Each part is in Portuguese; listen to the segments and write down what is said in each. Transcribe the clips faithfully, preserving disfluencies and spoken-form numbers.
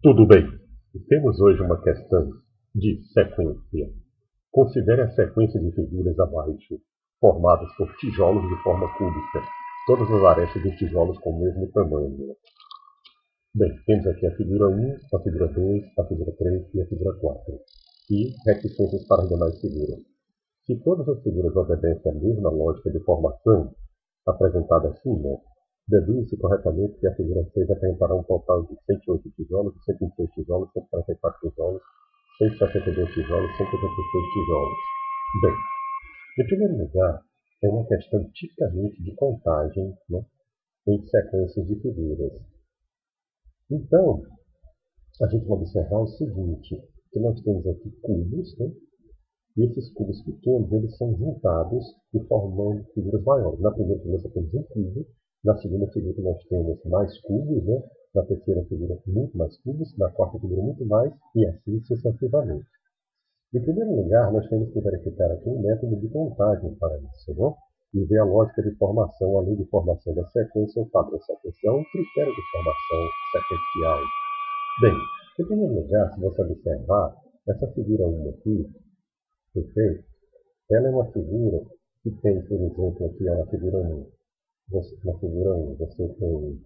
Tudo bem. Temos hoje uma questão de sequência. Considere a sequência de figuras abaixo, formadas por tijolos de forma cúbica, todas as arestas dos tijolos com o mesmo tamanho. Bem, temos aqui a figura um, a figura dois, a figura três e a figura quatro. E reticências para as demais figuras. Se todas as figuras obedecem à mesma lógica de formação apresentada acima, deduz-se corretamente que a figura seis apresentará um total de cento e oito tijolos, cento e vinte e seis tijolos, cento e quarenta e quatro tijolos, cento e sessenta e dois tijolos, cento e oitenta e seis tijolos. Bem, em primeiro lugar, é uma questão tipicamente de contagem, né, em sequências de figuras. Então, a gente vai observar o seguinte, que nós temos aqui cubos, né, e esses cubos pequenos eles são juntados e formando figuras maiores. Na primeira figura nós temos um cubo, na segunda figura nós temos mais cubos, né? Na terceira figura muito mais cubos, na quarta figura muito mais, e assim sucessivamente. Em primeiro lugar, nós temos que verificar aqui um método de contagem para isso, né? E ver a lógica de formação, a lei de formação da sequência, o padrão sequencial, o critério de formação sequencial. Bem, em primeiro lugar, se você observar, essa figura um aqui, perfeito? Ela é uma figura que tem, por exemplo, aqui ó, na figura um. Você, na figura um, você tem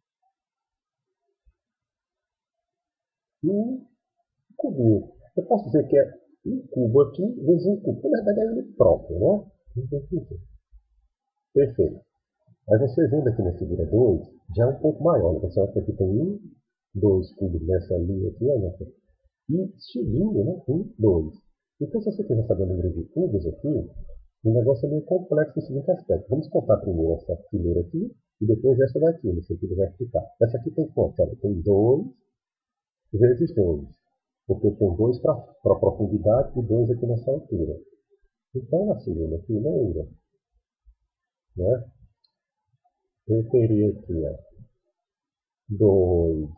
um cubinho. Eu posso dizer que é um cubo aqui vezes um cubo. Na verdade é ele próprio, né? Perfeito. Aí você vendo aqui na figura dois, já é um pouco maior. Né? Você olha que aqui tem um, dois cubos nessa linha aqui, olha aqui. E subindo, né? Um, dois. Então, se você quiser saber o número de cubos aqui, o negócio é meio complexo no seguinte aspecto. Vamos contar primeiro essa fileira aqui e depois essa daqui, no sentido vertical. Essa aqui tem quanto? Olha, tem dois vezes dois. Porque tem dois para a profundidade e dois aqui nessa altura. Então, na segunda fileira, né, eu teria aqui dois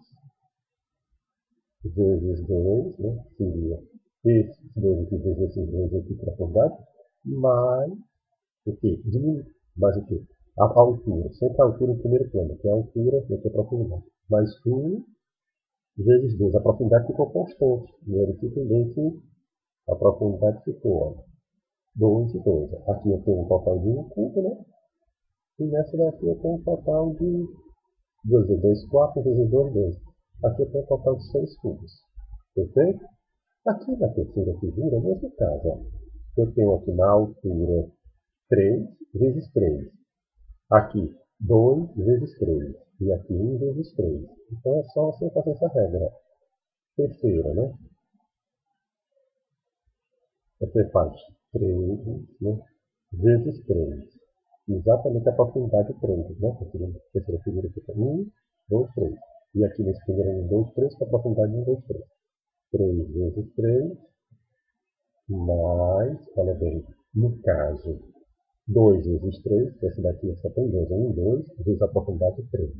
vezes dois, né, seria esses dois aqui vezes esses dois aqui para a profundidade, mais o quê? Diminui. Mais o quê? A altura. Sempre a altura no primeiro plano, que é a altura aqui a profundidade. Mais um vezes dois. A profundidade ficou constante. Verifique também que a profundidade ficou dois e dois. Aqui eu tenho um total de um cubo, né? E nessa daqui eu tenho um total de dois vezes dois, quatro vezes dois, dois. Aqui eu tenho um total de seis cubos. Perfeito? Aqui na terceira figura, no mesmo caso, ó, eu tenho aqui na altura três vezes três. Aqui, dois vezes três. E aqui, um vezes três. Então, é só você fazer essa regra. Terceira, né? Você faz três, né? Vezes três. Exatamente a profundidade três, né? A terceira figura fica um, dois, três. E aqui nesse primeiro um, dois, três, com a profundidade um, dois, três. três vezes três, mais, olha bem, no caso, dois vezes três, que essa daqui só tem dois, um, dois, vezes a profundidade três.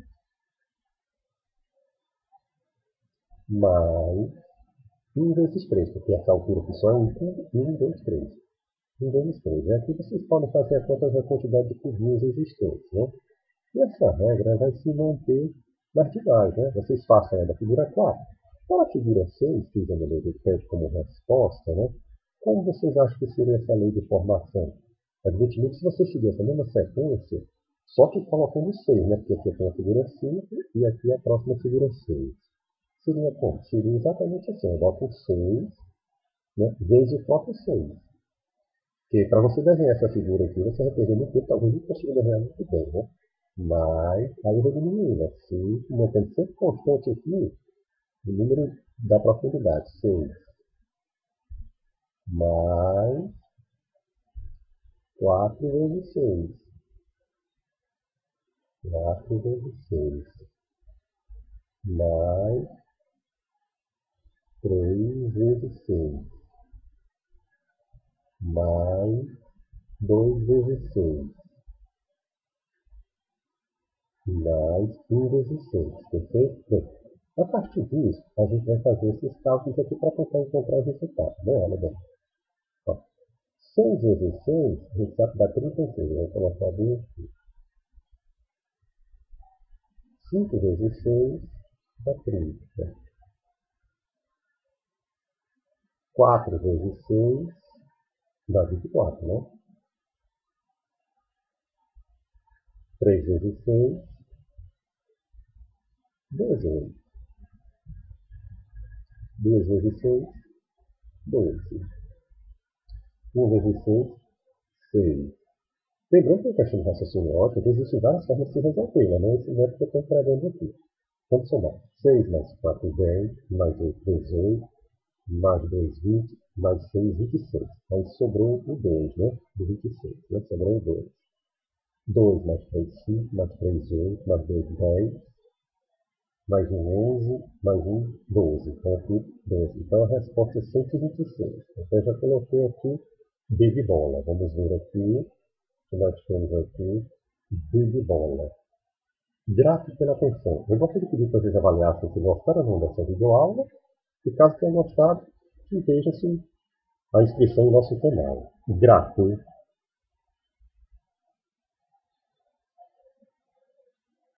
Mais um vezes três, porque essa altura aqui só é um cubo, um, dois, três. um vezes três. E aqui vocês podem fazer a conta da quantidade de cubinhos existentes, né? E essa regra vai se manter nas demais, né? Vocês façam a da figura quatro. Para a figura seis, que o examinador pede como resposta, né? Como vocês acham que seria essa lei de formação? Evidentemente, se você seguir essa mesma sequência, só que colocando seis, né? Porque aqui tem a figura cinco e aqui a próxima figura seis. Seria como? Seria exatamente assim. Eu boto seis, né? Vezes o próprio seis. Porque para você desenhar essa figura aqui, você vai perder muito tempo, talvez não consiga desenhar muito bem, né? Mas aí eu vou diminuir, né? cinco, mantendo sempre constante aqui o número da profundidade, seis. Mais quatro vezes seis. quatro vezes seis. Mais três vezes seis. Mais dois vezes seis. Mais um vezes seis. Perfeito? Bem, a partir disso, a gente vai fazer esses cálculos aqui para tentar encontrar o resultado. Né? Olha bem. Ó, seis vezes seis, a gente sabe que dá trinta e seis. Eu vou colocar bem aqui. cinco vezes seis dá trinta. quatro vezes seis dá vinte e quatro, né? três vezes seis, dezoito. duas vezes seis, doze. um vezes seis, seis. Lembrando que a questão de raciocínio óptico existem várias formas de se resolver, né? Não é esse método que eu estou pregando aqui. Vamos somar. seis mais quatro, dez, mais oito, dezoito, mais dois, vinte, mais seis, vinte e seis. Aí sobrou o dois, né? Do vinte e seis, né? Sobrou o dois. dois mais três, cinco, mais três, oito, mais dois, dez, mais um, onze, mais um, doze. Então aqui, doze. Então a resposta é cento e vinte e seis. Então eu já coloquei aqui B de bola. Vamos ver aqui que nós temos aqui B de bola. Grato pela atenção. Eu gostaria de pedir para vocês avaliassem se gostaram ou não dessa videoaula. E caso tenham gostado, veja-se a inscrição no nosso canal. Grato.